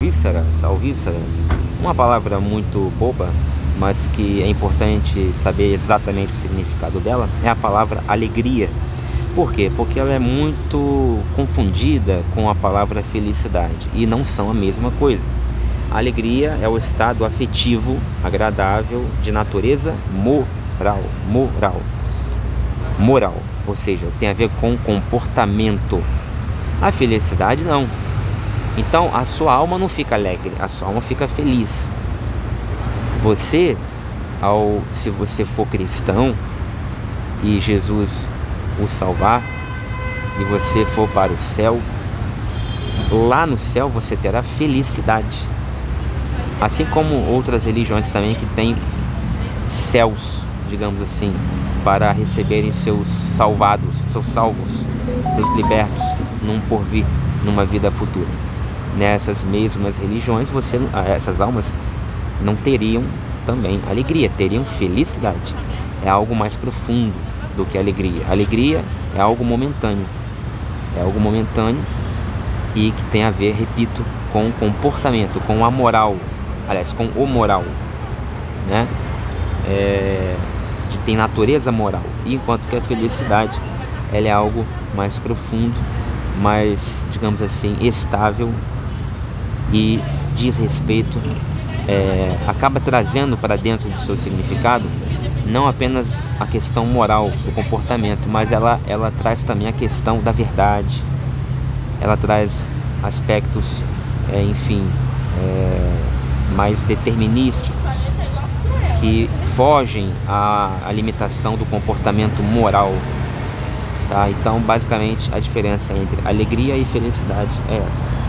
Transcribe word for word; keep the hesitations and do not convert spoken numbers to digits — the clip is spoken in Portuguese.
Vísceras, alvíceras, uma palavra muito boba, mas que é importante saber exatamente o significado dela, é a palavra alegria. Por quê? Porque ela é muito confundida com a palavra felicidade e não são a mesma coisa. A alegria é o estado afetivo agradável de natureza moral, moral, moral, ou seja, tem a ver com comportamento. A felicidade não. Então a sua alma não fica alegre, a sua alma fica feliz. Você, ao, se você for cristão e Jesus o salvar e você for para o céu, lá no céu você terá felicidade. Assim como outras religiões também que têm céus, digamos assim, para receberem seus salvados, seus salvos, seus libertos num porvir, numa vida futura. Nessas mesmas religiões, você, essas almas não teriam também alegria, teriam felicidade. É algo mais profundo do que alegria. Alegria é algo momentâneo, é algo momentâneo e que tem a ver, repito, com comportamento, com a moral, aliás, com o moral, né? É, de, tem natureza moral. E enquanto que a felicidade, ela é algo mais profundo, mais, digamos assim, estável e diz respeito, é, acaba trazendo para dentro do seu significado não apenas a questão moral do comportamento, mas ela, ela traz também a questão da verdade, ela traz aspectos, é, enfim, é, mais determinísticos, que fogem à, à limitação do comportamento moral, tá? Então, basicamente, a diferença entre alegria e felicidade é essa.